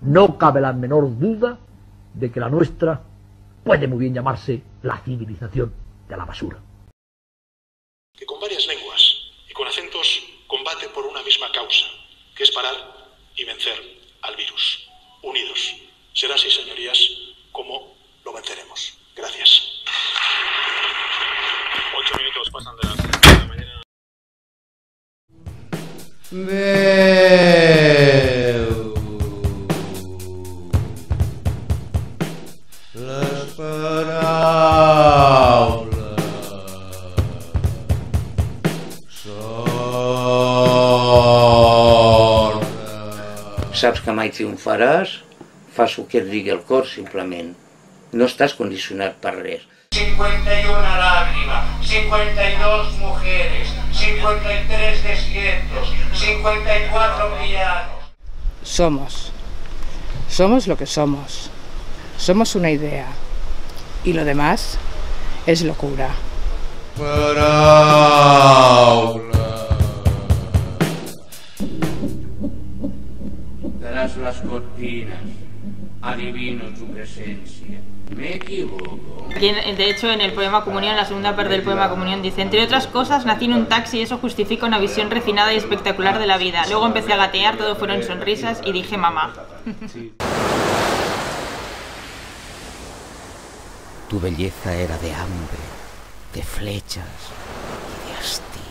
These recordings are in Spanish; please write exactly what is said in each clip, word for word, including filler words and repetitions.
no cabe la menor duda de que la nuestra puede muy bien llamarse la civilización de la basura. Que con varias lenguas y con acentos combate por una misma causa, que es parar y vencer al virus. Unidos. Será así, señorías, como lo venceremos. Gracias. Ocho minutos pasan de las seis de la mañana. Veu les paraules sordes. Saps que mai triomfaràs? Fas el que et digui el cor, simplement. No estàs condicionat per res. cincuenta y una lágrimas, cincuenta y dos mujeres, cincuenta y tres desiertos, cincuenta y cuatro villanos. Somos. Somos lo que somos. Somos una idea. Y lo demás es locura. Paraules. Tras las cortinas, adivino tu presencia. ¿Me equivoco? De hecho, en el poema Comunión, la segunda parte del poema Comunión dice: entre otras cosas, nací en un taxi y eso justifica una visión refinada y espectacular de la vida. Luego empecé a gatear, todo fueron sonrisas y dije mamá. Tu belleza era de hambre, de flechas y de hastío.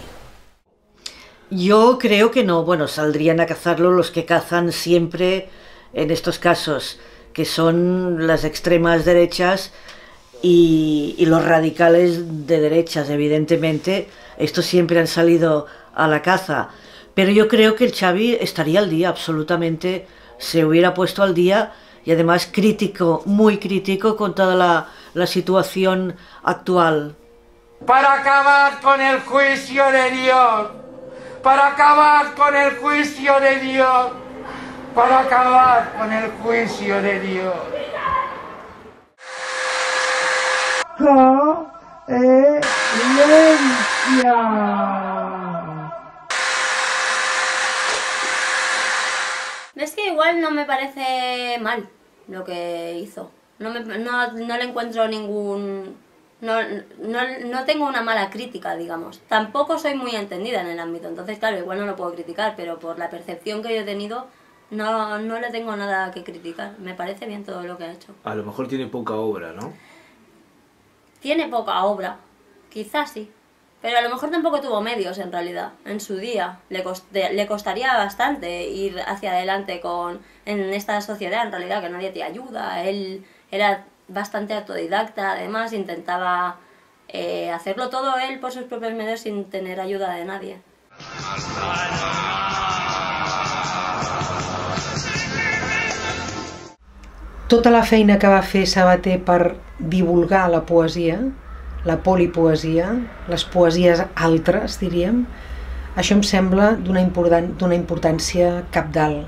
Yo creo que no. Bueno, saldrían a cazarlo los que cazan siempre en estos casos, que son las extremas derechas y, y los radicales de derechas, evidentemente. Estos siempre han salido a la caza. Pero yo creo que el Xavi estaría al día, absolutamente. Se hubiera puesto al día y además crítico, muy crítico con toda la, la situación actual. Para acabar con el juicio de Dios, para acabar con el juicio de Dios, para acabar con el juicio de Dios. ¡Coherencia! Es que igual no me parece mal lo que hizo. No, me, no, no le encuentro ningún... No, no, no tengo una mala crítica, digamos. Tampoco soy muy entendida en el ámbito, entonces claro, igual no lo puedo criticar, pero por la percepción que yo he tenido, no, no le tengo nada que criticar. Me parece bien todo lo que ha hecho. A lo mejor tiene poca obra, ¿no? Tiene poca obra, quizás sí. Pero a lo mejor tampoco tuvo medios en realidad, en su día. Le, coste, le costaría bastante ir hacia adelante con, en esta sociedad, en realidad, que nadie te ayuda. Él era bastante autodidacta, además intentaba eh, hacerlo todo él por sus propios medios sin tener ayuda de nadie. Tota la feina que va fer Sabater per divulgar la poesia, la polipoesia, les poesies altres, diríem, això em sembla d'una important, d'una importància cabdal.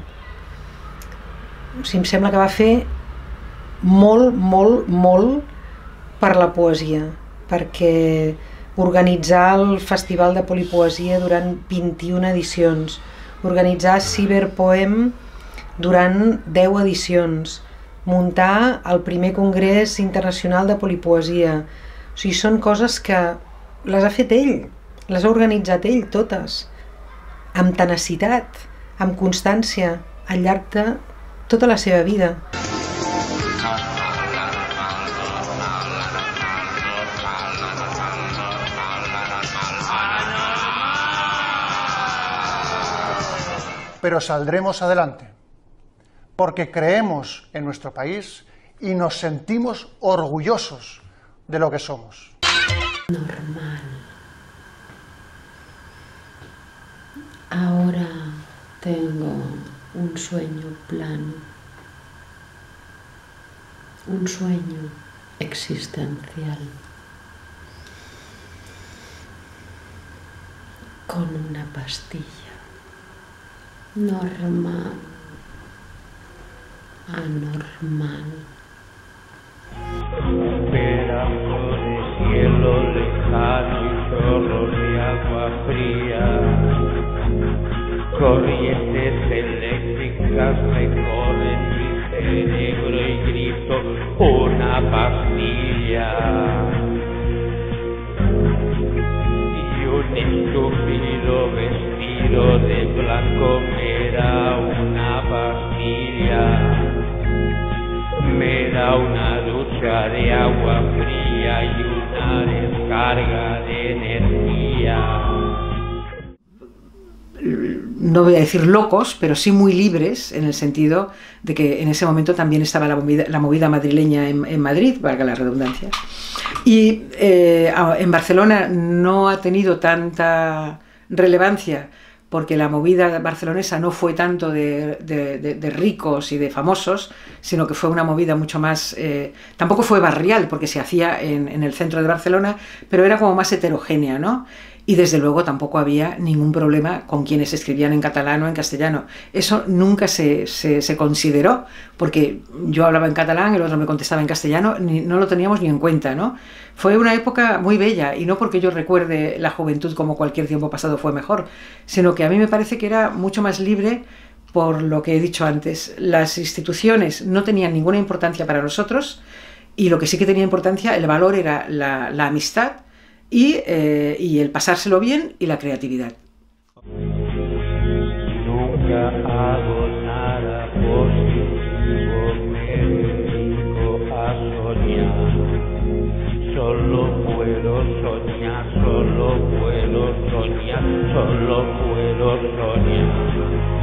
O sigui, em sembla que va fer molt, molt, molt per la poesia, perquè organitzar el Festival de Polipoesia durant vint-i-una edicions, organitzar Ciberpoem durant deu edicions, muntar el primer Congrés Internacional de Polipoesia. O sigui, són coses que les ha fet ell, les ha organitzat ell totes, amb tenacitat, amb constància, al llarg de tota la seva vida. Pero saldremos adelante, porque creemos en nuestro país y nos sentimos orgullosos de lo que somos. Normal. Ahora tengo un sueño plano, un sueño existencial, con una pastilla. Normal, anormal. Pedazos de cielo lejano y chorros de agua fría, corrientes eléctricas recorren mis de negro y grito una pastilla. Y un estúpido vestido de blanco me da una pastilla. Me da una ducha de agua fría y una descarga de energía. No voy a decir locos, pero sí muy libres, en el sentido de que en ese momento también estaba la movida, la movida madrileña en, en Madrid, valga la redundancia. Y eh, en Barcelona no ha tenido tanta relevancia, porque la movida barcelonesa no fue tanto de, de, de, de ricos y de famosos, sino que fue una movida mucho más... Eh, tampoco fue barrial, porque se hacía en, en el centro de Barcelona, pero era como más heterogénea, ¿no? Y desde luego tampoco había ningún problema con quienes escribían en catalán o en castellano. Eso nunca se, se, se consideró, porque yo hablaba en catalán, el otro me contestaba en castellano, ni, no lo teníamos ni en cuenta, ¿no? Fue una época muy bella, y no porque yo recuerde la juventud como cualquier tiempo pasado fue mejor, sino que a mí me parece que era mucho más libre por lo que he dicho antes. Las instituciones no tenían ninguna importancia para nosotros, y lo que sí que tenía importancia, el valor era la, la amistad, Y, eh, y el pasárselo bien y la creatividad. Nunca hago nada positivo, me dedico a soñar. Solo puedo soñar, solo puedo soñar, solo puedo soñar.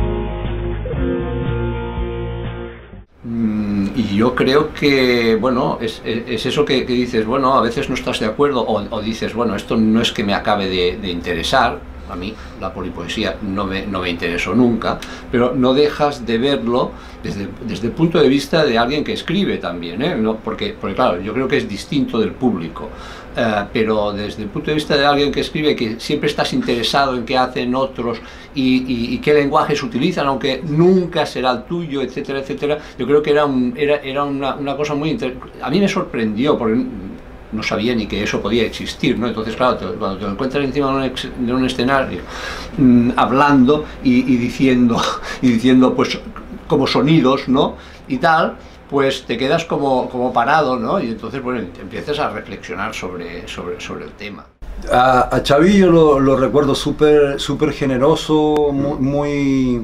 Y yo creo que, bueno, es, es, es eso que, que dices, bueno, a veces no estás de acuerdo, o, o dices, bueno, esto no es que me acabe de, de interesar, a mí la polipoesía no me, no me interesó nunca, pero no dejas de verlo desde, desde el punto de vista de alguien que escribe también, ¿eh? No, porque, porque claro, yo creo que es distinto del público, uh, pero desde el punto de vista de alguien que escribe, que siempre estás interesado en qué hacen otros y, y, y qué lenguajes utilizan, aunque nunca será el tuyo, etcétera, etcétera, yo creo que era, un, era, era una, una cosa muy interesante. A mí me sorprendió, porque no sabía ni que eso podía existir, ¿no? Entonces, claro, te, cuando te encuentras encima de un, ex, de un escenario mmm, hablando y, y diciendo, y diciendo, pues, como sonidos, ¿no? Y tal, pues te quedas como, como parado, ¿no? Y entonces, bueno, empiezas a reflexionar sobre, sobre, sobre el tema. A, a Xavi yo lo, lo recuerdo súper súper generoso, muy,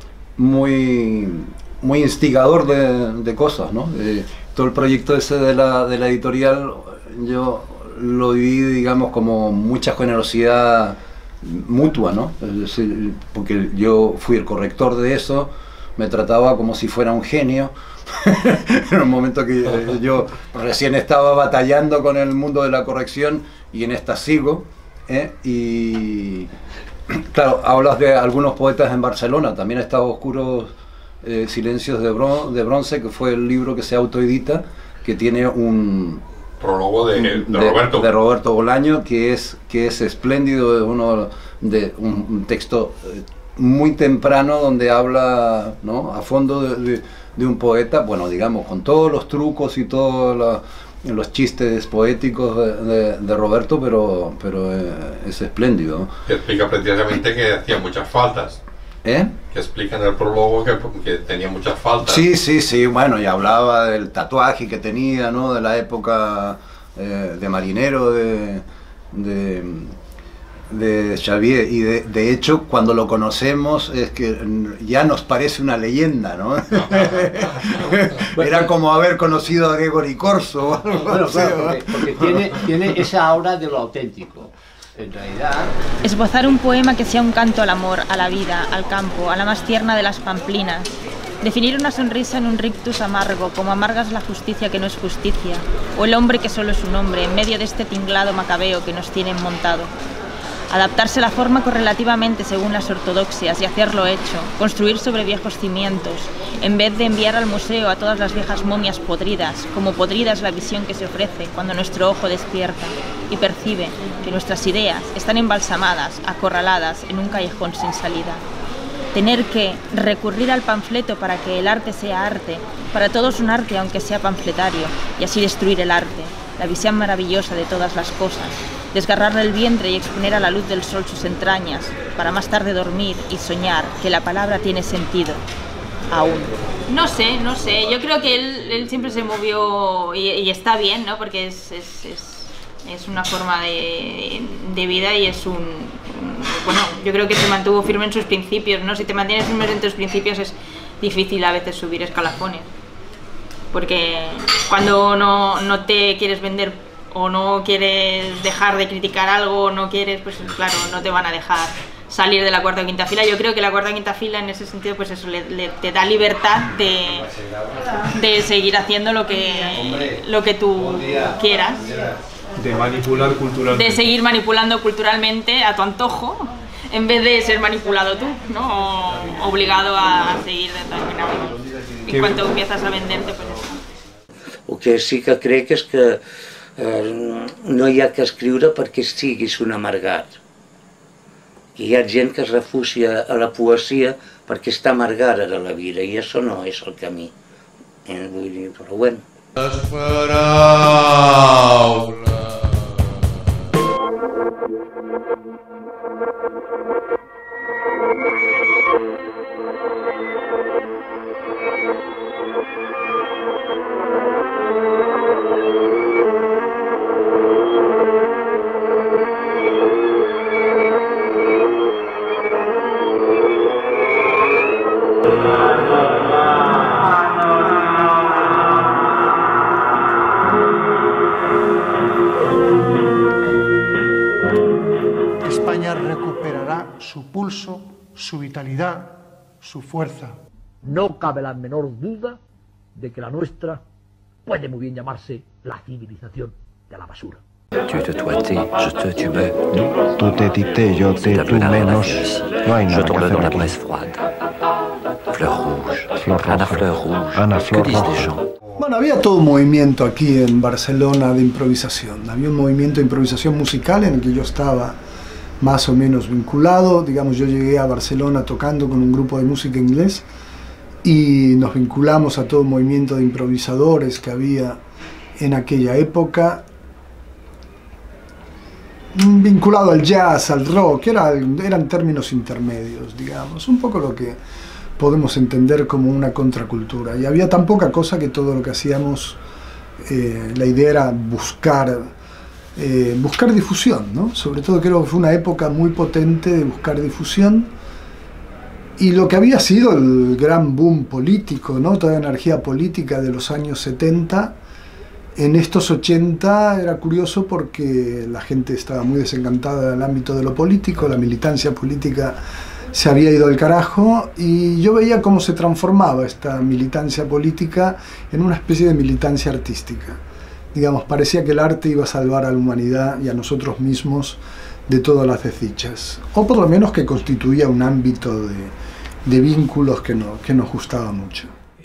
muy, muy instigador de, de cosas, ¿no? De, todo el proyecto ese de la, de la editorial, yo lo viví, digamos, como mucha generosidad mutua, ¿no? Es decir, porque yo fui el corrector de eso, me trataba como si fuera un genio. En un momento que yo recién estaba batallando con el mundo de la corrección, y en esta sigo, ¿eh? Y claro, hablas de algunos poetas en Barcelona, también está Oscuros eh, Silencios de, bron de Bronce, que fue el libro que se autoedita, que tiene un prólogo de, de, de Roberto de Roberto Bolaño, que es que es espléndido, de uno de un, un texto muy temprano donde habla, ¿no?, a fondo de, de, de un poeta, bueno, digamos, con todos los trucos y todos la, los chistes poéticos de, de, de Roberto, pero pero eh, es espléndido. Que explica precisamente que hacía muchas faltas. ¿Eh? Que explica en el prólogo que, que tenía muchas faltas. Sí, sí, sí, bueno, y hablaba del tatuaje que tenía, ¿no?, de la época eh, de marinero de, de, de Xavier, y de, de hecho cuando lo conocemos es que ya nos parece una leyenda, ¿no? Era como haber conocido a Gregory Corso o algo bueno, así, claro, porque, porque tiene, tiene esa aura de lo auténtico. En realidad... Esbozar un poema que sea un canto al amor, a la vida, al campo, a la más tierna de las pamplinas. Definir una sonrisa en un rictus amargo, como amargas la justicia que no es justicia, o el hombre que solo es un hombre, en medio de este tinglado macabeo que nos tienen montado. Adaptarse la forma correlativamente según las ortodoxias y hacerlo hecho, construir sobre viejos cimientos, en vez de enviar al museo a todas las viejas momias podridas, como podrida es la visión que se ofrece cuando nuestro ojo despierta y percibe que nuestras ideas están embalsamadas, acorraladas en un callejón sin salida. Tener que recurrir al panfleto para que el arte sea arte, para todos un arte aunque sea panfletario, y así destruir el arte, la visión maravillosa de todas las cosas, desgarrarle el vientre y exponer a la luz del sol sus entrañas, para más tarde dormir y soñar que la palabra tiene sentido, aún. No sé, no sé. Yo creo que él, él siempre se movió y, y está bien, ¿no? Porque es, es, es, es una forma de, de vida y es un, un... Bueno, yo creo que se mantuvo firme en sus principios, ¿no? Si te mantienes firme en tus principios es difícil a veces subir escalafones. Porque cuando no, no te quieres vender o no quieres dejar de criticar algo o no quieres, pues claro, no te van a dejar salir de la cuarta o quinta fila. Yo creo que la cuarta o quinta fila en ese sentido pues eso le, le, te da libertad de, de seguir haciendo lo que, lo que tú quieras, de manipular culturalmente, de seguir manipulando culturalmente a tu antojo en vez de ser manipulado tú, ¿no? O obligado a seguir determinado. Y cuando empiezas a venderte pues eso. El que sí que crec és que eh, no hi ha que escriure perquè siguis un amargat. Hi ha gent que es refugia a la poesia perquè està amargada de la vida i això no és el camí. Eh, vull dir, però bueno. Les paraules. España recuperará su pulso, su vitalidad, su fuerza. No cabe la menor duda de que la nuestra puede muy bien llamarse la civilización de la basura. Tu te toi t'es, je te tu me, nous. Tú te dicté, yo te, tú menos. No hay nada que hacer dans la aquí. braise froide. Fleur rouge. Flor Ana roja. fleur rouge. Ana Que flor disent roja. les gens? Bueno, había todo un movimiento aquí en Barcelona de improvisación. Había un movimiento de improvisación musical en el que yo estaba más o menos vinculado. Digamos, yo llegué a Barcelona tocando con un grupo de música inglés y nos vinculamos a todo un movimiento de improvisadores que había en aquella época, vinculado al jazz, al rock, era, eran términos intermedios, digamos, un poco lo que podemos entender como una contracultura. Y había tan poca cosa que todo lo que hacíamos, eh, la idea era buscar, eh, buscar difusión, ¿no? Sobre todo creo que fue una época muy potente de buscar difusión. Y lo que había sido el gran boom político, ¿no? Toda la energía política de los años setenta, en estos ochenta era curioso porque la gente estaba muy desencantada del ámbito de lo político, la militancia política se había ido al carajo y yo veía cómo se transformaba esta militancia política en una especie de militancia artística. Digamos, parecía que el arte iba a salvar a la humanidad y a nosotros mismos de todas las desdichas, o por lo menos que constituía un ámbito de, de vínculos que, no, que nos gustaba mucho.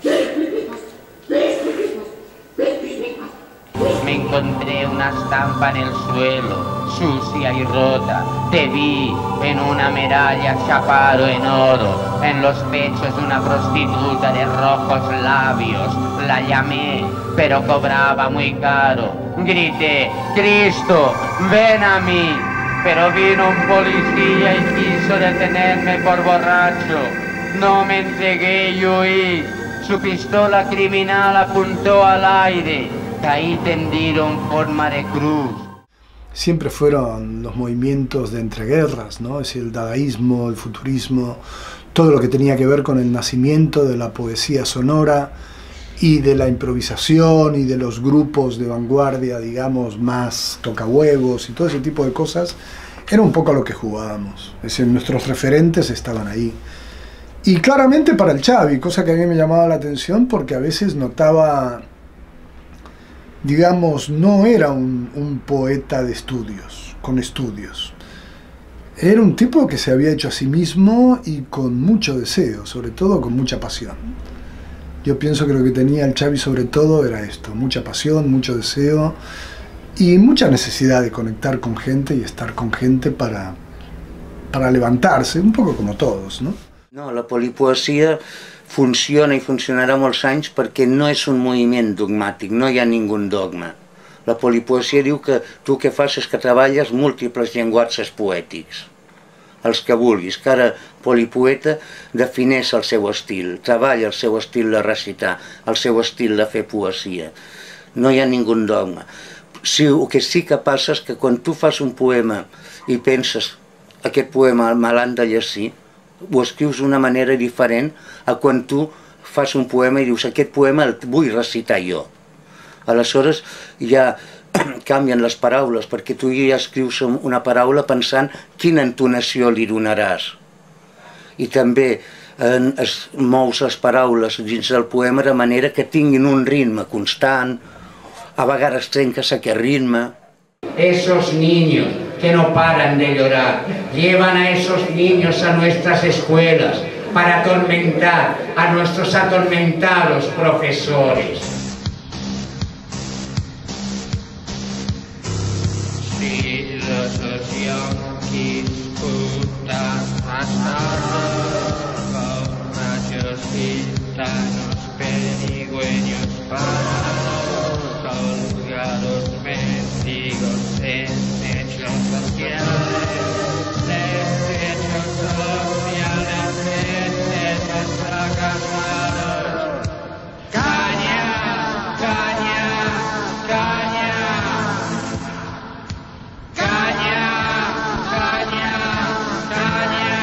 Me encontré una estampa en el suelo, sucia y rota. Te vi en una medalla chapado en oro, en los pechos de una prostituta de rojos labios. La llamé, pero cobraba muy caro. Grité, Cristo, ven a mí. Pero vino un policía y quiso detenerme por borracho. No me entregué y huí. Su pistola criminal apuntó al aire. Caí tendido en forma de cruz. Siempre fueron los movimientos de entreguerras, ¿no? Es decir, el dadaísmo, el futurismo, todo lo que tenía que ver con el nacimiento de la poesía sonora y de la improvisación y de los grupos de vanguardia, digamos, más tocahuevos y todo ese tipo de cosas, era un poco a lo que jugábamos. Es decir, nuestros referentes estaban ahí. Y claramente para el Xavi, cosa que a mí me llamaba la atención porque a veces notaba, digamos, no era un, un poeta de estudios, con estudios. Era un tipo que se había hecho a sí mismo y con mucho deseo, sobre todo con mucha pasión. Yo pienso que lo que tenía el Xavi sobre todo era esto, mucha pasión, mucho deseo y mucha necesidad de conectar con gente y estar con gente para, para levantarse, un poco como todos, ¿no? No, la polipoesia funciona i funcionarà molts anys perquè no és un moviment dogmàtic, no hi ha ningú dogma. La polipoesia diu que tu el que fas és que treballes múltiples llenguatges poètics. els que vulguis. Cada polipoeta defineix el seu estil, treballa el seu estil de recitar, el seu estil de fer poesia. No hi ha ningú dogma. Sí, el que sí que passa és que quan tu fas un poema i penses aquest poema me l'han de llegir, ho escrius d'una manera diferent a quan tu fas un poema i dius aquest poema el vull recitar jo. Aleshores ja canvien les paraules, perquè tu ja escrius una paraula pensant quina entonació li donaràs. I també eh, es mous les paraules dins del poema de manera que tinguin un ritme constant, a vegades trenques aquest ritme. Esos niños que no paran de llorar, llevan a esos niños a nuestras escuelas para atormentar a nuestros atormentados profesores. Si los yonquis putas pasaron, borrachos gitanos, pedigüeños parados, colgados mendigos en hechos sociales, hechos sociales, hechos fracasados. Caña, caña, caña, caña, caña, caña.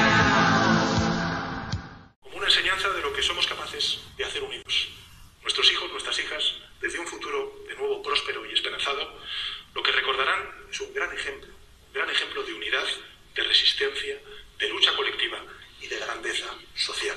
Como una enseñanza de lo que somos capaces de hacer unidos. Nuestros hijos, nuestras hijas, desde un futuro de nuevo próspero y esperanzado, lo que recordarán es un gran ejemplo, un gran ejemplo de unidad, de resistencia, de lucha colectiva y de grandeza social.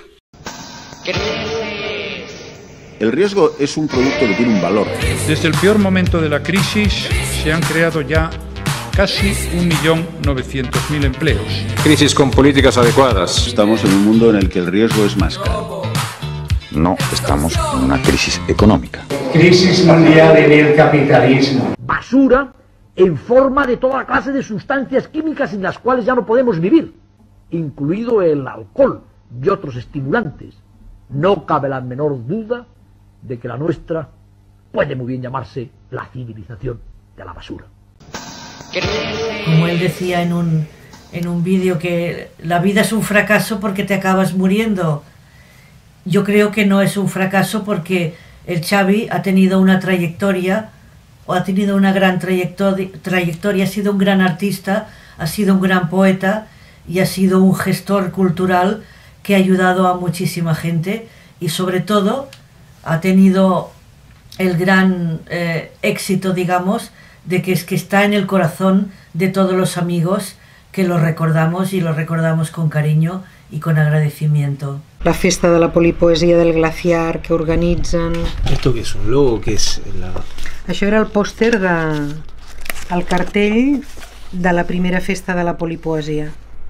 El riesgo es un producto que tiene un valor. Desde el peor momento de la crisis se han creado ya casi un millón novecientos mil empleos. Crisis con políticas adecuadas. Estamos en un mundo en el que el riesgo es más caro. No estamos en una crisis económica. Crisis mundial en el capitalismo. Basura en forma de toda clase de sustancias químicas sin las cuales ya no podemos vivir, incluido el alcohol y otros estimulantes. No cabe la menor duda de que la nuestra puede muy bien llamarse la civilización de la basura. Como él decía en un, en un vídeo, que la vida es un fracaso porque te acabas muriendo. Yo creo que no es un fracaso porque el Xavi ha tenido una trayectoria, o ha tenido una gran trayectoria, trayectoria, ha sido un gran artista, ha sido un gran poeta y ha sido un gestor cultural que ha ayudado a muchísima gente y sobre todo ha tenido el gran eh, éxito, digamos, de que es que está en el corazón de todos los amigos que lo recordamos y lo recordamos con cariño y con agradecimiento. La festa de la polipoesia del Glaciar que organitzen... ¿Esto qué es? ¿Un logo? ¿Qué es? La... Això era el pòster de... el cartell de la primera festa de la polipoesia.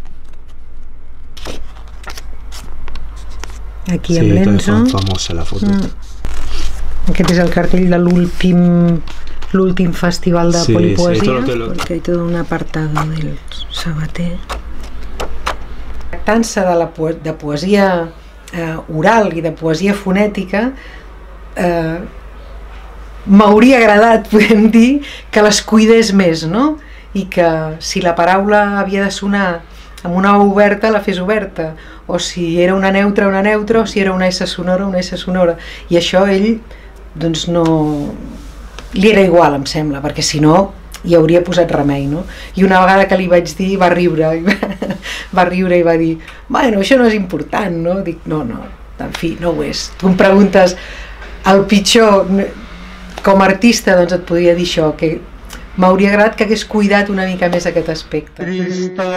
Aquí amb l'Enzo. Sí, famosa la foto. Mm. Aquest és el cartell de l'últim l'últim festival de sí, polipoesia, sí, todo lo... perquè hi ha tot un apartado del Sabater. Tractant-se de, la po de poesia eh, oral i de poesia fonètica, eh, m'hauria agradat, podem dir, que les cuidés més, no? I que si la paraula havia de sonar amb una O oberta, la fes oberta, o si era una neutra, una neutra, o si era una S sonora, una S sonora. I això ell, doncs no... li era igual, em sembla, perquè si no hi hauria posat remei, no? I una vegada que li vaig dir, va riure, va riure i va dir, bueno, això no és important, no? Dic, no, no, en fi, no ho és. Tu em preguntes, el pitjor, com a artista, doncs et podria dir això, que m'hauria agradat que hagués cuidat una mica més aquest aspecte. Trista,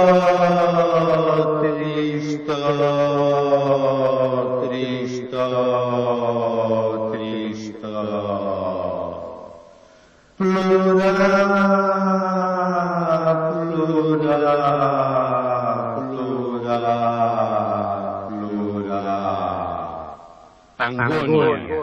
trista, trista, trista. Plora, plora, plora, plora. Angonia.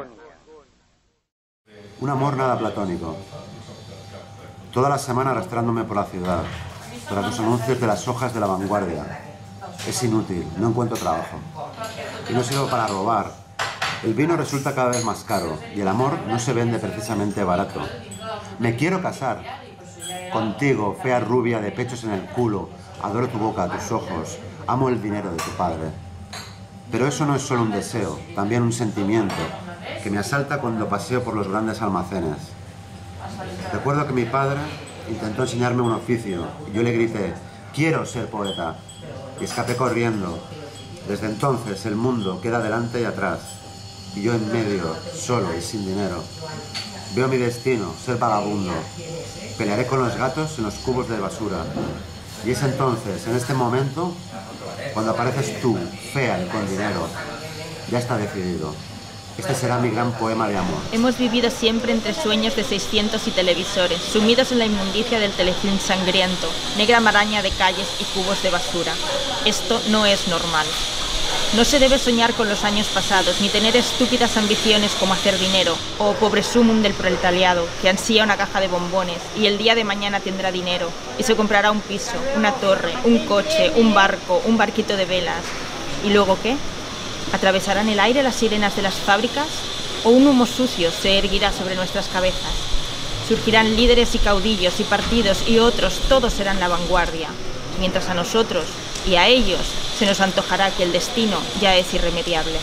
Un amor nada platónico. Toda la semana arrastrándome por la ciudad, tras los anuncios de las hojas de La Vanguardia. Es inútil, no encuentro trabajo. Y no sirvo para robar. El vino resulta cada vez más caro y el amor no se vende precisamente barato. Me quiero casar. Contigo, fea rubia de pechos en el culo, adoro tu boca, tus ojos, amo el dinero de tu padre. Pero eso no es solo un deseo, también un sentimiento que me asalta cuando paseo por los grandes almacenes. Recuerdo que mi padre intentó enseñarme un oficio y yo le grité, quiero ser poeta, y escapé corriendo. Desde entonces el mundo queda delante y atrás, y yo en medio, solo y sin dinero. Veo mi destino, ser vagabundo. Pelearé con los gatos en los cubos de basura. Y es entonces, en este momento, cuando apareces tú, fea y con dinero. Ya está decidido. Este será mi gran poema de amor. Hemos vivido siempre entre sueños de seiscientos y televisores, sumidos en la inmundicia del telefilm sangriento, negra maraña de calles y cubos de basura. Esto no es normal. No se debe soñar con los años pasados, ni tener estúpidas ambiciones como hacer dinero, o pobre sumum del proletariado, que ansía una caja de bombones, y el día de mañana tendrá dinero, y se comprará un piso, una torre, un coche, un barco, un barquito de velas. ¿Y luego qué? ¿Atravesarán el aire las sirenas de las fábricas? ¿O un humo sucio se erguirá sobre nuestras cabezas? Surgirán líderes y caudillos y partidos y otros, todos serán la vanguardia, mientras a nosotros y a ellos se nos antojará que el destino ya es irremediable.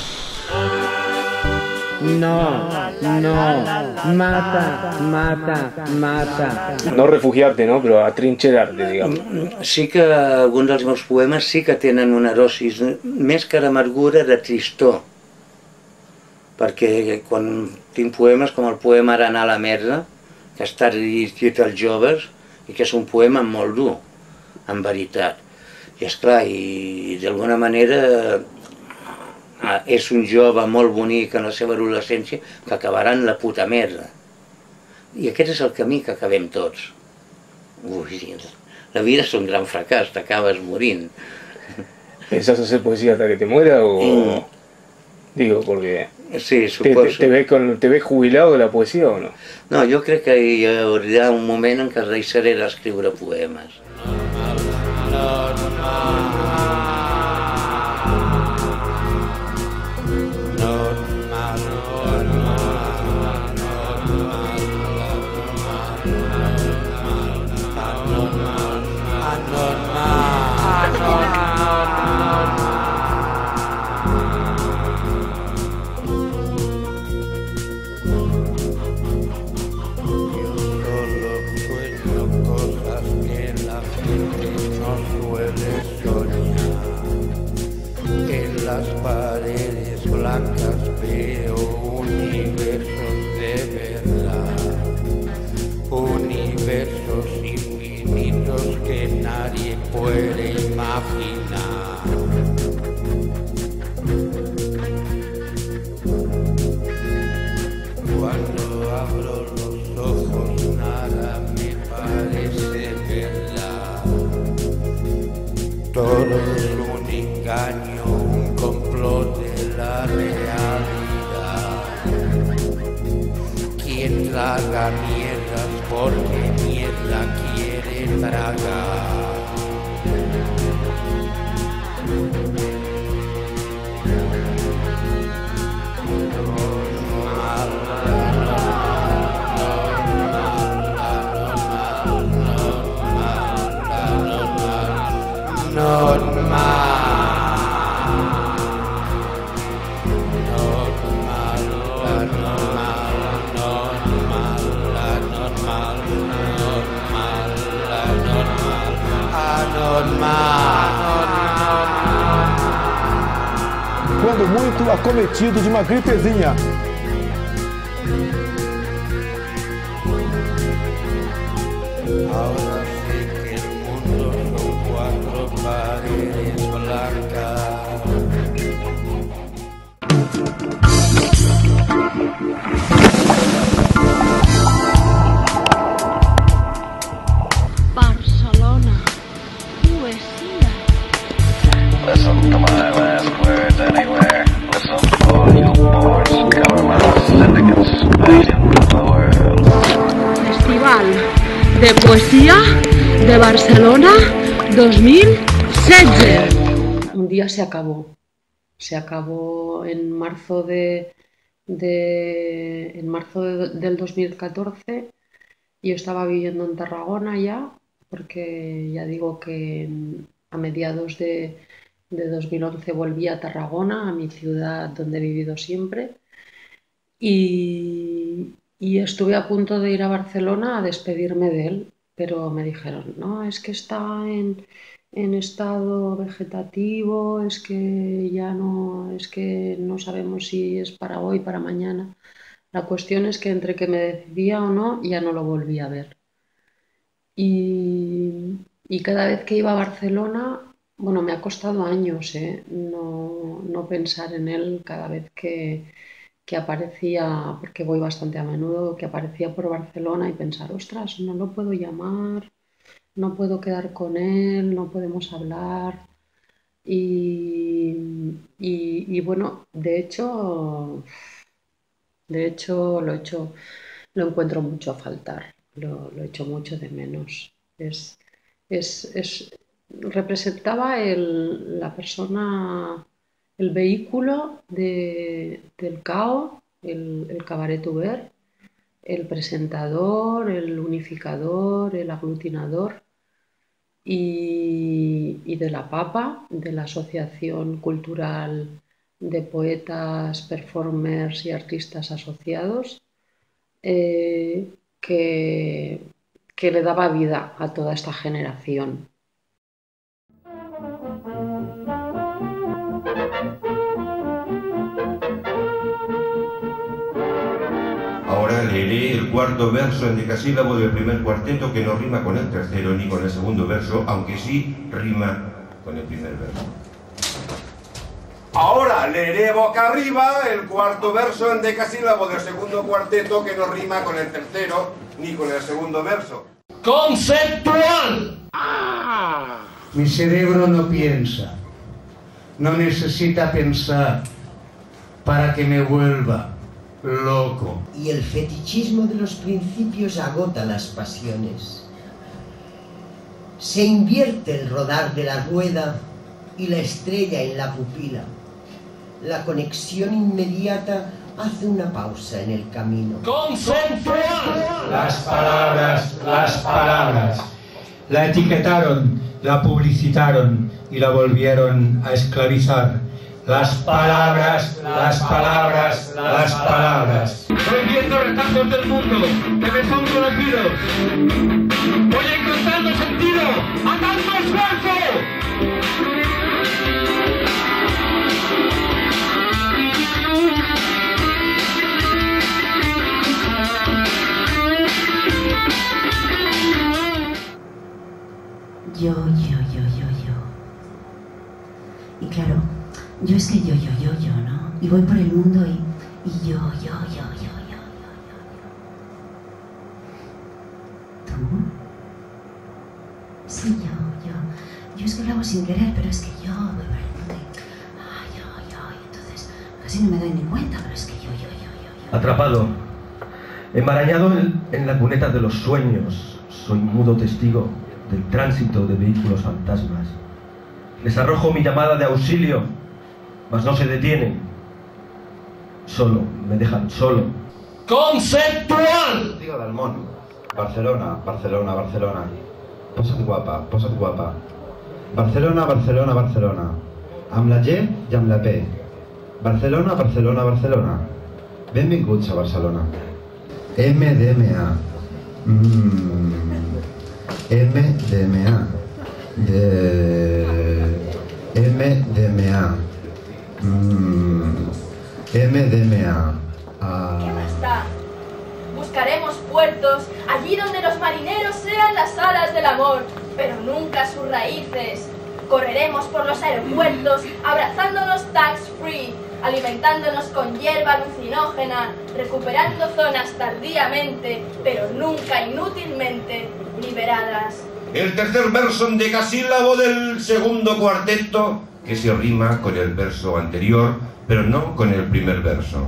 No, no, mata, mata, mata. No refugiarte, no? Però atrinxerar-te, diguem. Sí que alguns dels meus poemes sí que tenen una dosis, més que d'amargura, de tristor. Perquè quan tinc poemes com el poema Arenar a la merda, que està dirigit als joves, i que és un poema molt dur, en veritat. I esclar, i d'alguna manera és un jove molt bonic en la seva adolescència que acabarà en la puta merda. I aquest és el camí que acabem tots. Ui, la vida és un gran fracàs, t'acabes morint. ¿Pensás hacer poesía hasta que te muera o...? Mm. Digo, porque... Sí, suposo. ¿Te, te, ves con, ¿Te ves jubilado de la poesía o no? No, jo crec que hi haurà un moment en què deixaré d'escriure poemes. Las paredes blancas veo universos de verdad, universos infinitos que nadie puede imaginar. Cuando abro los ojos nada me parece verdad, todo es un engaño, de la realidad. Quien traga mierdas porque mierda quiere tragar. Normal. Quando muito, acometido de uma gripezinha. Ahora sé que el mundo son cuatro paredes blancas. Barcelona, poesía. Listen to my last words anywhere. Listen for you boards, governments, syndicates, in the world. Festival de Poesía de Barcelona dos mil dieciséis. Un día se acabó. Se acabó en marzo de, de en marzo de, del dos mil catorce. Yo estaba viviendo en Tarragona ya porque ya digo que a mediados de, de dos mil once volví a Tarragona, a mi ciudad donde he vivido siempre, y, y estuve a punto de ir a Barcelona a despedirme de él, pero me dijeron, no, es que está en, en estado vegetativo, es que ya no, es que no sabemos si es para hoy, para mañana. La cuestión es que entre que me decidía o no, ya no lo volví a ver. Y, y cada vez que iba a Barcelona, bueno, me ha costado años, ¿eh? no, no pensar en él cada vez que, que aparecía, porque voy bastante a menudo, que aparecía por Barcelona y pensar, ostras, no lo puedo llamar, no puedo quedar con él, no podemos hablar. Y, y, y bueno, de hecho... De hecho, lo, hecho, lo encuentro mucho a faltar, lo, lo echo mucho de menos. Es, es, es, representaba el, la persona, el vehículo de, del caos, el, el cabaret ouvert, el presentador, el unificador, el aglutinador y, y de la Papa, de la Asociación Cultural de Poetas, Performers y Artistas Asociados, eh, que, que le daba vida a toda esta generación. Ahora leeré el cuarto verso endecasílabo del primer cuarteto, que no rima con el tercero ni con el segundo verso, aunque sí rima con el primer verso. Ahora leeré boca arriba el cuarto verso endecasílabo del segundo cuarteto, que no rima con el tercero ni con el segundo verso. ¡Conceptual! ¡Ah! Mi cerebro no piensa, no necesita pensar para que me vuelva loco. Y el fetichismo de los principios agota las pasiones. Se invierte el rodar de la rueda y la estrella en la pupila. La conexión inmediata hace una pausa en el camino. ¡Conceptual! Las palabras, las palabras. La etiquetaron, la publicitaron y la volvieron a esclavizar. Las palabras, las palabras, las palabras. Voy viendo retazos del mundo que me son conocidos. Voy encontrando sentido a tanto esfuerzo. Yo, yo, yo, yo, yo. Y claro, yo es que yo, yo, yo, yo, ¿no? Y voy por el mundo y, y yo, yo, yo, yo, yo, yo, yo, yo. ¿Tú? Sí, yo, yo. Yo es que lo hago sin querer, pero es que yo voy por el mundo y... Ah, yo, yo, y entonces casi no me doy ni cuenta, pero es que yo, yo, yo, yo, yo. Atrapado, enmarañado en, en la cuneta de los sueños, soy mudo testigo del tránsito de vehículos fantasmas. Les arrojo mi llamada de auxilio, mas no se detienen. Solo, me dejan solo. ¡Conceptual! Digo Dalmón, Barcelona, Barcelona, Barcelona. Posa't guapa, posa't guapa. Barcelona, Barcelona, Barcelona. Amb la G i amb la P. Barcelona, Barcelona, Barcelona. Benvinguts a Barcelona. M D M A. Mm. M D M A. De... M D M A. Mm. M D M A. Ah. ¿Qué más da? Buscaremos puertos allí donde los marineros sean las alas del amor, pero nunca sus raíces. Correremos por los aeropuertos abrazándonos tax-free, alimentándonos con hierba alucinógena, recuperando zonas tardíamente, pero nunca inútilmente liberadas. El tercer verso endecasílabo del segundo cuarteto, que se rima con el verso anterior, pero no con el primer verso.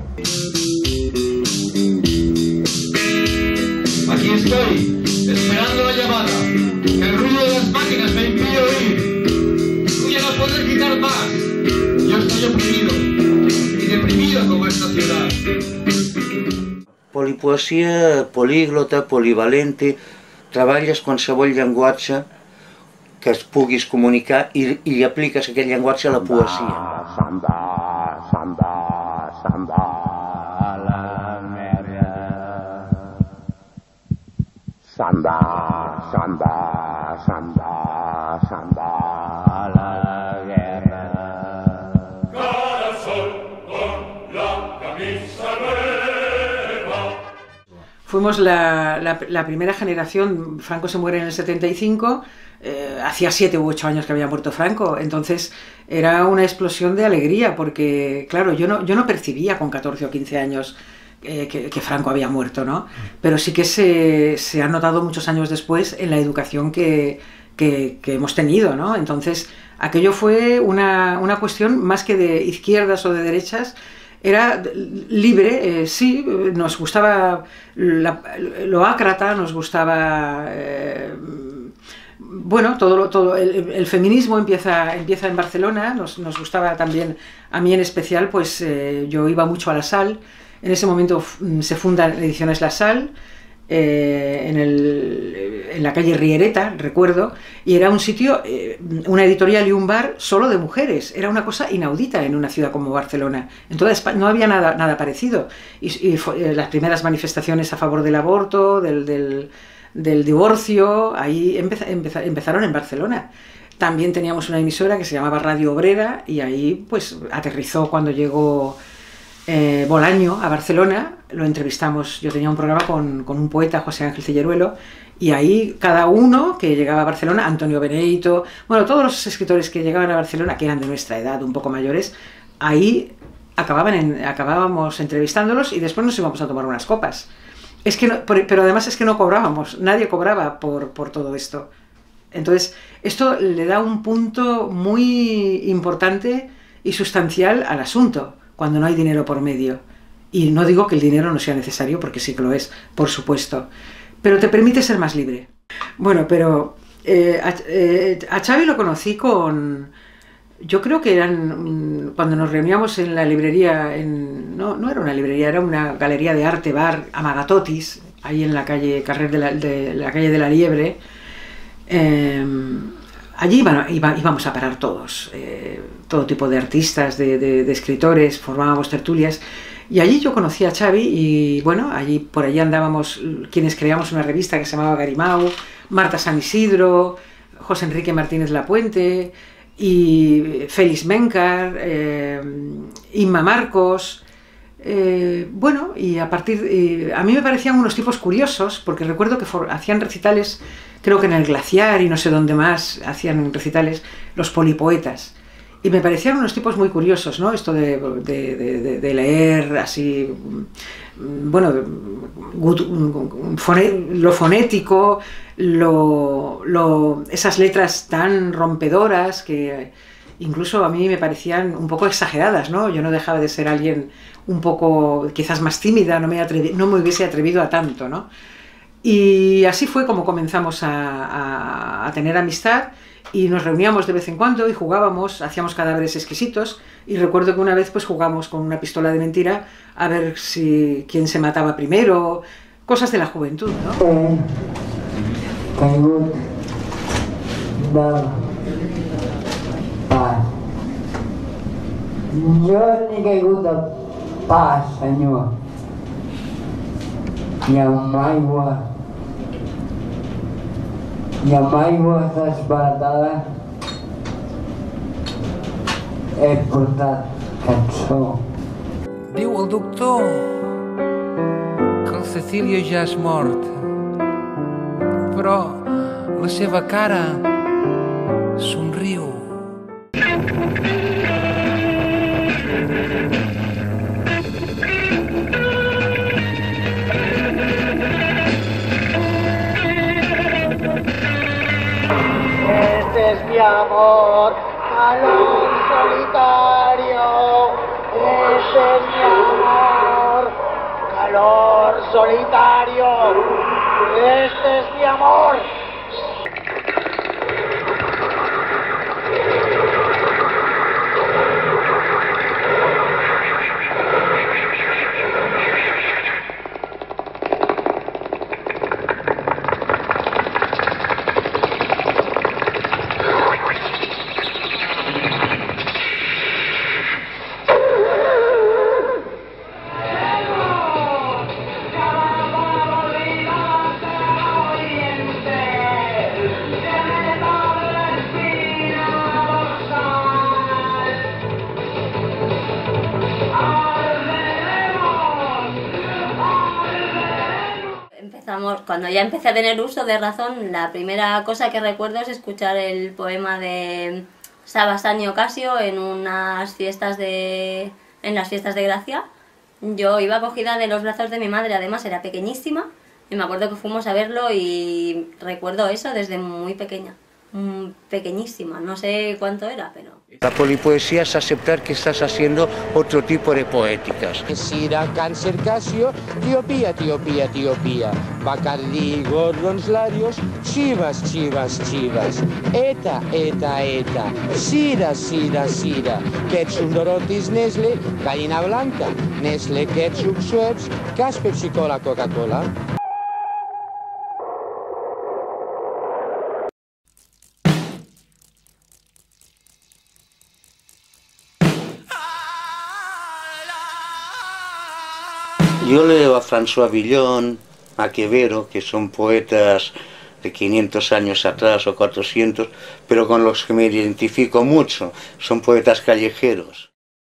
Aquí estoy, esperando la llamada. El ruido de las máquinas me impide oír. Tú ya no puedes gritar más. Yo estoy oprimido y deprimido como esta ciudad. Polipoesía políglota, polivalente, treballes qualsevol llenguatge que es puguis comunicar i, i apliques aquest llenguatge a la poesia. Samba, samba, samba, la merda. Samba, samba, samba, samba, la guerra. Cara al sol con la camisa nueva. Fuimos la, la, la primera generación. Franco se muere en el setenta y cinco, eh, hacía siete u ocho años que había muerto Franco, entonces era una explosión de alegría, porque claro, yo no, yo no percibía con catorce o quince años eh, que, que Franco había muerto, ¿no? Pero sí que se, se ha notado muchos años después en la educación que, que, que hemos tenido, ¿no? Entonces aquello fue una, una cuestión más que de izquierdas o de derechas. Era libre, eh, sí, nos gustaba la, lo ácrata, nos gustaba, eh, bueno, todo, todo el, el feminismo empieza, empieza en Barcelona, nos, nos gustaba también, a mí en especial, pues eh, yo iba mucho a La Sal, en ese momento se fundan Ediciones La Sal, eh, en, el, en la calle Riereta, recuerdo, y era un sitio, eh, una editorial y un bar solo de mujeres. Era una cosa inaudita en una ciudad como Barcelona. En toda España no había nada, nada parecido. Y, y fue, eh, las primeras manifestaciones a favor del aborto, del, del, del divorcio, ahí empeza, empeza, empezaron en Barcelona. También teníamos una emisora que se llamaba Radio Obrera, y ahí pues aterrizó cuando llegó Eh, Bolaño a Barcelona. Lo entrevistamos, yo tenía un programa con, con un poeta, José Ángel Cilleruelo, y ahí cada uno que llegaba a Barcelona, Antonio Beneito, bueno, todos los escritores que llegaban a Barcelona, que eran de nuestra edad, un poco mayores, ahí acababan en, acabábamos entrevistándolos y después nos íbamos a tomar unas copas. Es que no, pero además es que no cobrábamos, nadie cobraba por, por todo esto. Entonces, esto le da un punto muy importante y sustancial al asunto, cuando no hay dinero por medio. Y no digo que el dinero no sea necesario, porque sí que lo es, por supuesto, pero te permite ser más libre. Bueno, pero eh, a, eh, a Xavi lo conocí con... Yo creo que eran... Cuando nos reuníamos en la librería, en, no, no era una librería, era una galería de arte, bar, Amagatotis, ahí en la calle Carrer de la, de, la calle de la Liebre. Eh, Allí iba, iba, íbamos a parar todos, eh, todo tipo de artistas, de, de, de escritores, formábamos tertulias, y allí yo conocí a Xavi y bueno, allí por allí andábamos quienes creamos una revista que se llamaba Garimau, Marta San Isidro, José Enrique Martínez Lapuente, y Félix Méncar, eh, Inma Marcos, eh, bueno, y a partir, eh, a mí me parecían unos tipos curiosos, porque recuerdo que for, hacían recitales, creo que en el Glaciar y no sé dónde más hacían recitales, los polipoetas. Y me parecían unos tipos muy curiosos, ¿no? Esto de, de, de, de leer así, bueno, lo fonético, lo, lo, esas letras tan rompedoras que incluso a mí me parecían un poco exageradas, ¿no? Yo no dejaba de ser alguien un poco, quizás más tímida, no me, atrevi, no me hubiese atrevido a tanto, ¿no? Y así fue como comenzamos a, a, a tener amistad, y nos reuníamos de vez en cuando y jugábamos, hacíamos cadáveres exquisitos, y recuerdo que una vez pues jugamos con una pistola de mentira a ver si quién se mataba primero, cosas de la juventud, ¿no? Eh, caigut de pas. Jo n'he caigut de pas, senyor. I amb l'aigua i amb aigua desbaratada he portat cançó. Diu el doctor que el Cecilio ja és mort, però la seva cara somriu. Este es mi amor, calor solitario. Este es mi amor, calor solitario. Este es mi amor. empezamos, cuando ya empecé a tener uso de razón, la primera cosa que recuerdo es escuchar el poema de Sabasán y Ocasio en unas fiestas de, en las fiestas de Gracia. Yo iba cogida de los brazos de mi madre, además era pequeñísima, y me acuerdo que fuimos a verlo y recuerdo eso desde muy pequeña, pequeñísima, no sé cuánto era, pero... La polipoesía es aceptar que estás haciendo otro tipo de poéticas. Sira, Cáncer, Casio, Tiopía, Tiopía, Tiopía, Bacardí, Gorgons, Larios, Chivas, Chivas, Chivas, Eta, Eta, Eta, Sira, Sira, Sira, Ketchup, Dorotis, Nestle, Gallina Blanca, Nestle, Ketchup, Schweppes, Cas, Pepsi Cola, Coca-Cola. Yo leo a François Villon, a Quevedo, que son poetas de quinientos años atrás o cuatrocientos, pero con los que me identifico mucho, son poetas callejeros.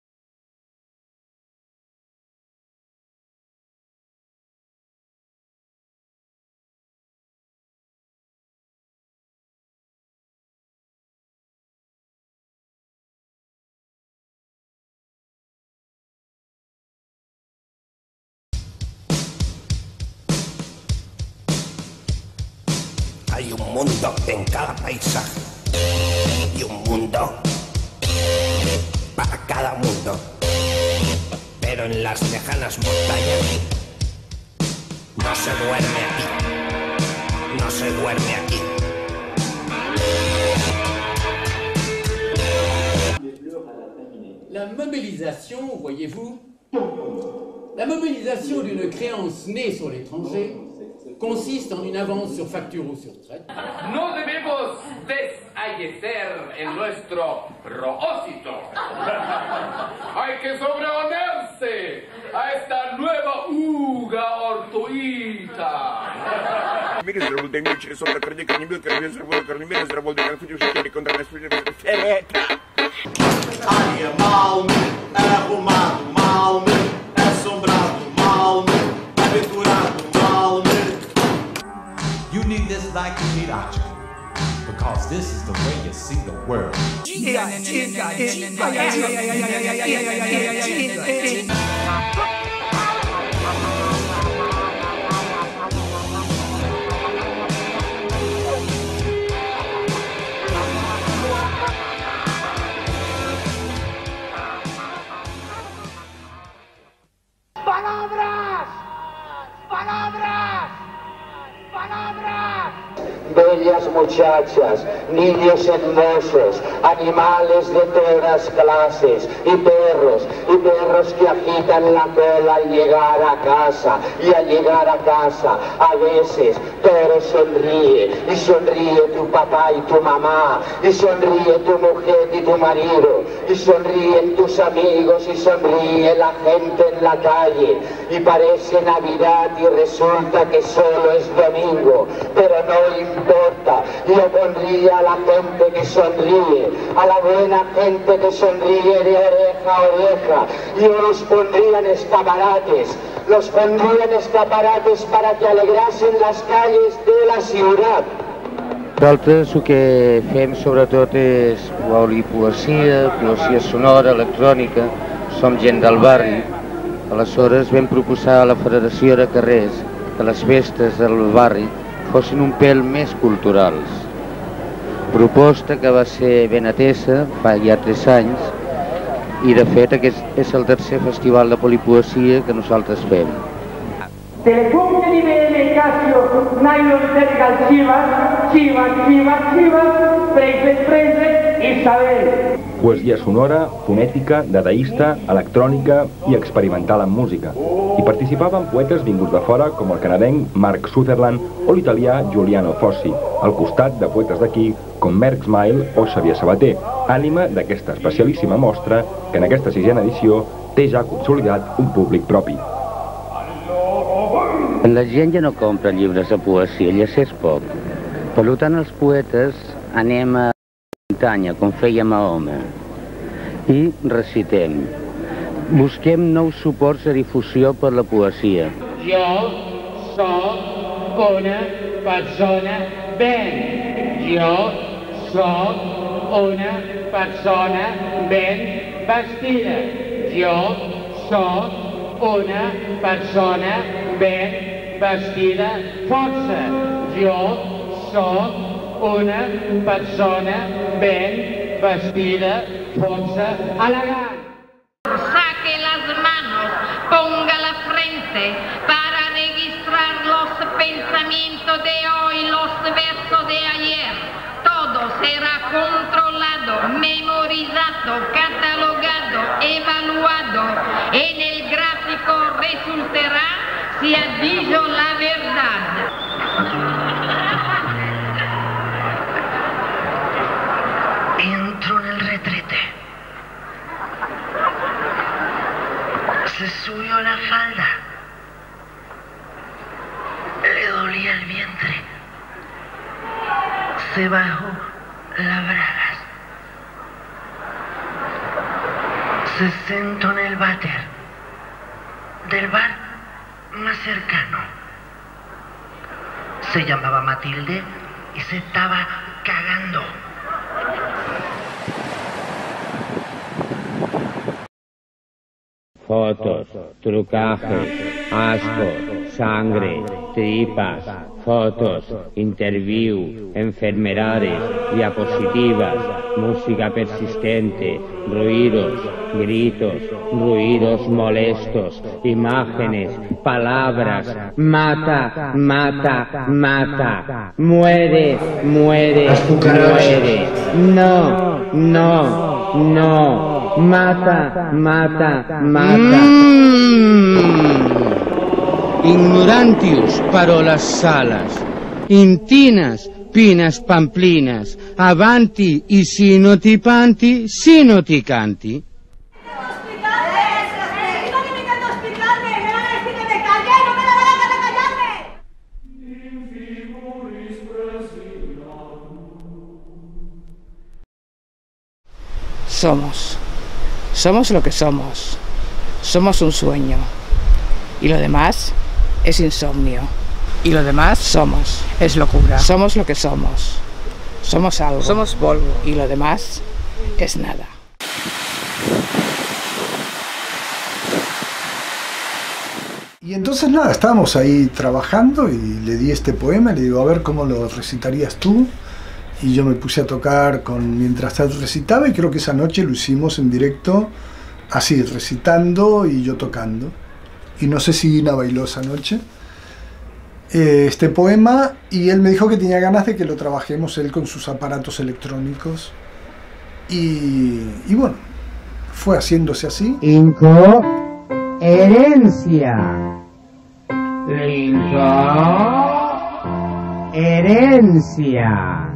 Hay un mundo en cada paisaje y un mundo para cada mundo, pero en las lejanas montañas no se duerme aquí, no se duerme aquí. La mobilisation, voyez-vous, la mobilisation d'une créance née sur l'étranger consiste en une avance sur facture ou sur traite. No debemos desfallecer en nuestro propósito. Hay que sobreponerse a esta nueva uga ortuita. Malme, arrumado, Malme, assombrado, Malme, aventurado, Malme. You need this like you need oxygen, because this is the way you see the world. ¡Palabras! ¡Palabras! ¡Palabras! Bellas muchachas, niños hermosos, animales de todas clases, y perros, y perros que agitan la cola al llegar a casa, y al llegar a casa, a veces, pero sonríe, y sonríe tu papá y tu mamá, y sonríe tu mujer y tu marido, y sonríen tus amigos, y sonríe la gente en la calle, y parece Navidad y resulta que solo es domingo, pero no importa, yo pondría a la gente que sonríe, a la buena gente que sonríe de oreja a oreja, yo los pondría en escaparates, los pondría en escaparates para que alegrasen las calles de la ciudad. Nosaltres el que fem sobretot és polipoesia, poesia sonora, electrònica, som gent del barri. Aleshores vam proposar a la Federació de Carrers que les festes del barri fossin un pèl més culturals. Proposta que va ser ben atesa fa ja tres anys i de fet aquest és el tercer festival de polipoesia que nosaltres fem. Telepunkt I B M Casio, Nylon Cercal Chivas, Chivas, Chivas, Chivas, Preise, Preise, Isabel. Poesia sonora, fonètica, dadaista, electrònica i experimental en música. Hi participaven poetes vinguts de fora com el canadenc Mark Sutherland o l'italià Giuliano Fossi, al costat de poetes d'aquí com Merck Smile o Xavier Sabater, ànima d'aquesta especialíssima mostra que en aquesta sisena edició té ja consolidat un públic propi. La gent ja no compra llibres de poesia, llegeix poc. Per tant, els poetes anem a la muntanya, com feia Mahoma, i recitem. Busquem nous suports de difusió per la poesia. Jo soc una persona ben. Jo sóc una persona ben vestida. Jo sóc una persona ben vestida. Força. Jo sóc una persona ben vestida. Força. Elegant. Saque las manos, ponga la frente para registrar los pensamientos de hoy, los versos de ayer. Todo será controlado, memorizado, catalogado, evaluado. En el gráfico resultará si ha dicho la verdad. Entro en el retrete. Se subió la falda. Le dolía el vientre. Se bajó las bragas. Se sentó en el váter del bar más cercano. Se llamaba Matilde y se estaba cagando. Fotos, trucajes, asco, sangre, tripas, fotos, interview, enfermedades, diapositivas, música persistente, ruidos, gritos, ruidos molestos, imágenes, palabras, mata, mata, mata, muere, muere, muere, no, no, no. Mata, mata, mata. Mm. Ignorantius parolas salas, intinas pinas pamplinas, avanti i sino ti panti, sino ti canti. Somos. Somos lo que somos. Somos un sueño. Y lo demás es insomnio. Y lo demás somos. Es locura. Somos lo que somos. Somos algo. Somos polvo. Y lo demás es nada. Y entonces nada, estábamos ahí trabajando y le di este poema, le digo, a ver cómo lo recitarías tú. Y yo me puse a tocar con, mientras él recitaba, y creo que esa noche lo hicimos en directo, así, recitando y yo tocando. Y no sé si Ina bailó esa noche eh, este poema, y él me dijo que tenía ganas de que lo trabajemos él con sus aparatos electrónicos. Y, y bueno, fue haciéndose así. Incoherencia. Incoherencia.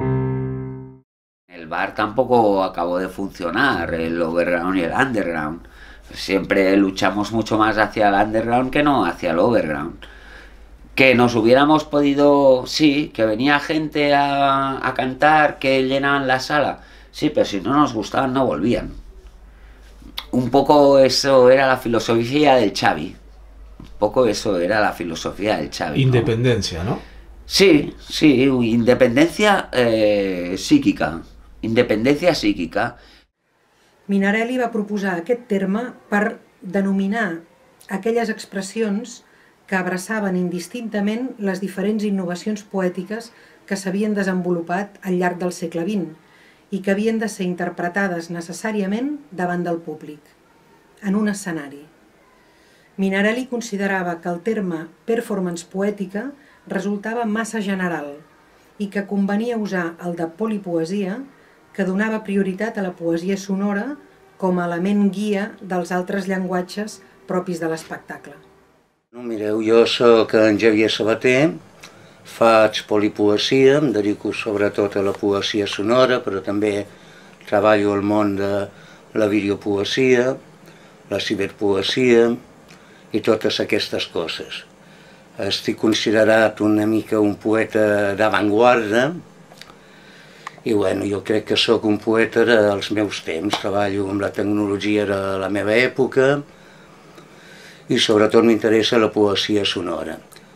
El bar tampoco acabó de funcionar, el overground y el underground. Siempre luchamos mucho más hacia el underground que no hacia el overground. Que nos hubiéramos podido, sí, que venía gente a, a cantar, que llenaban la sala, sí, pero si no nos gustaban no volvían. Un poco eso era la filosofía del Xavi. Un poco eso era la filosofía del Xavi. Independencia, ¿no? Sí, sí, independencia eh, psíquica. Independència psíquica. Minarelli va proposar aquest terme per denominar aquelles expressions que abraçaven indistintament les diferents innovacions poètiques que s'havien desenvolupat al llarg del segle vint i que havien de ser interpretades necessàriament davant del públic, en un escenari. Minarelli considerava que el terme performance poètica resultava massa general i que convenia usar el de polipoesia, que donava prioritat a la poesia sonora com a element guia dels altres llenguatges propis de l'espectacle. No, mireu, jo soc en Xavier Sabater, faig polipoesia, em dedico sobretot a la poesia sonora, però també treballo al món de la videopoesia, la ciberpoesia i totes aquestes coses. Estic considerat una mica un poeta d'avantguarda i bueno, jo crec que sóc un poeta dels meus temps, treballo amb la tecnologia de la meva època i sobretot m'interessa la poesia sonora.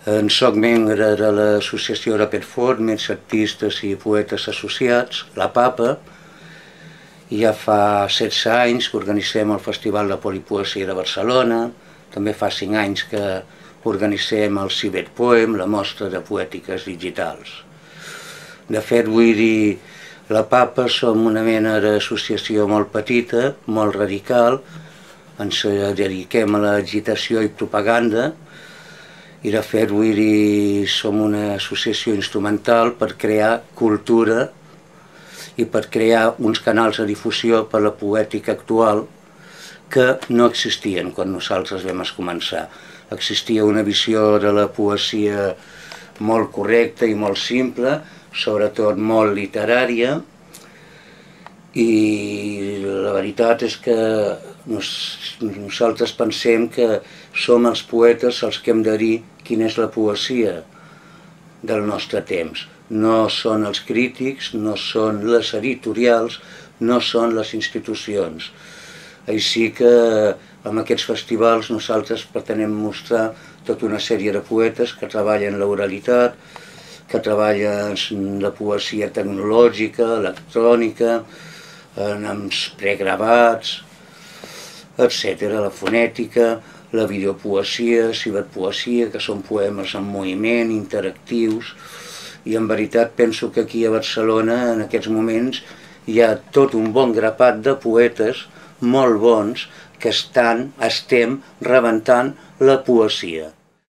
En soc membre de l'associació de Performers, artistes i poetes associats, la Papa, i ja fa setze anys que organitzem el Festival de Polipoesia de Barcelona, també fa cinc anys que organitzem el Ciberpoem, la mostra de poètiques digitals. De fet, vull dir, la Papa som una mena d'associació molt petita, molt radical, ens dediquem a l'agitació i propaganda, i de fet, vull dir, som una associació instrumental per crear cultura i per crear uns canals de difusió per a la poètica actual que no existien quan nosaltres vam començar. Existia una visió de la poesia molt correcta i molt simple, sobretot molt literària, i la veritat és que nosaltres pensem que som els poetes els que hem de dir quina és la poesia del nostre temps. No són els crítics, no són les editorials, no són les institucions. Així que amb aquests festivals nosaltres pretenem mostrar tota una sèrie de poetes que treballen l'oralitat, que treballen la poesia tecnològica, electrònica, amb pregravats, etcètera, la fonètica, la videopoesia, ciberpoesia, que són poemes en moviment, interactius, i en veritat penso que aquí a Barcelona en aquests moments hi ha tot un bon grapat de poetes molt bons que estan, estem rebentant la poesia.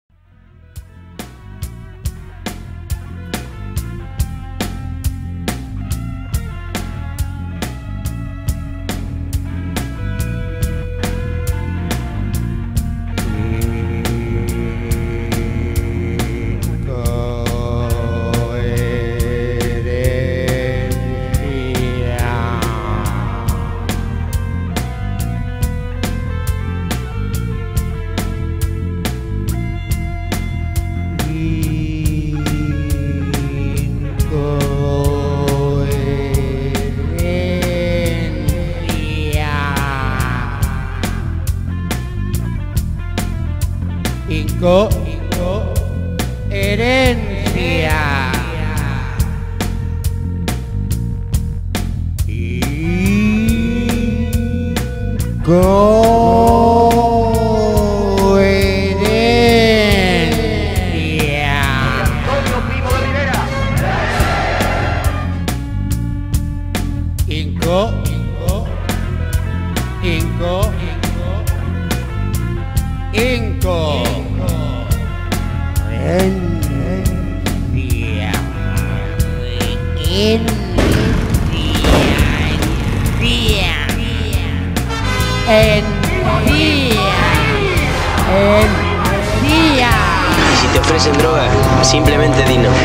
Incoherencia. Incoherencia. Antonio Primo de Rivera. Inco, inco, inco, inco. Incoherencia. Y si te ofrecen droga, simplemente di no.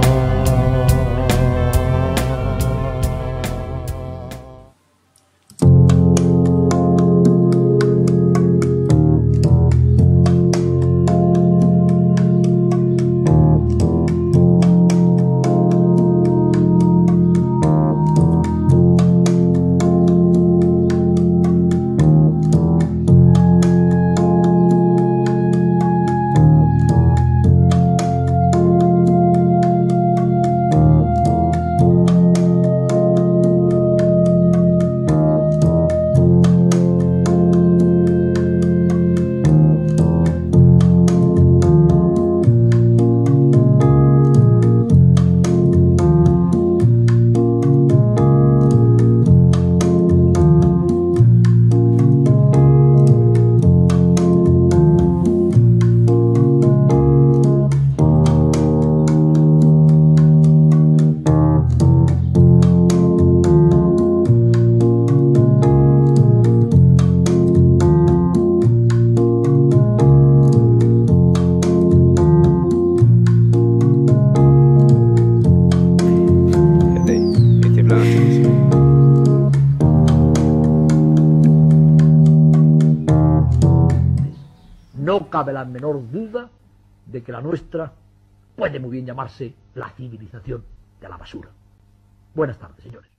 No cabe la menor duda de que la nuestra puede muy bien llamarse la civilización de la basura. Buenas tardes, señores.